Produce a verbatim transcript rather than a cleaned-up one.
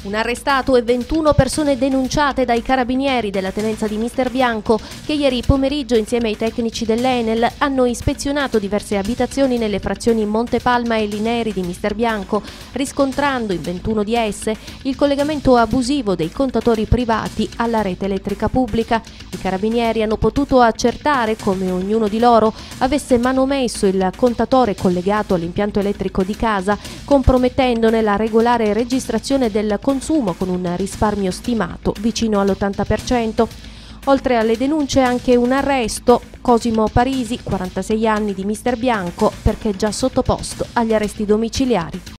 Un arrestato e ventuno persone denunciate dai carabinieri della tenenza di Mister Bianco, che ieri pomeriggio insieme ai tecnici dell'Enel hanno ispezionato diverse abitazioni nelle frazioni Montepalma e Lineri di Mister Bianco, riscontrando in ventuno di esse il collegamento abusivo dei contatori privati alla rete elettrica pubblica. I carabinieri hanno potuto accertare come ognuno di loro avesse manomesso il contatore collegato all'impianto elettrico di casa, compromettendone la regolare registrazione del consumo con un risparmio stimato vicino all'ottanta per cento. Oltre alle denunce anche un arresto: Cosimo Parisi, quarantasei anni, di Mister Bianco, perché già sottoposto agli arresti domiciliari.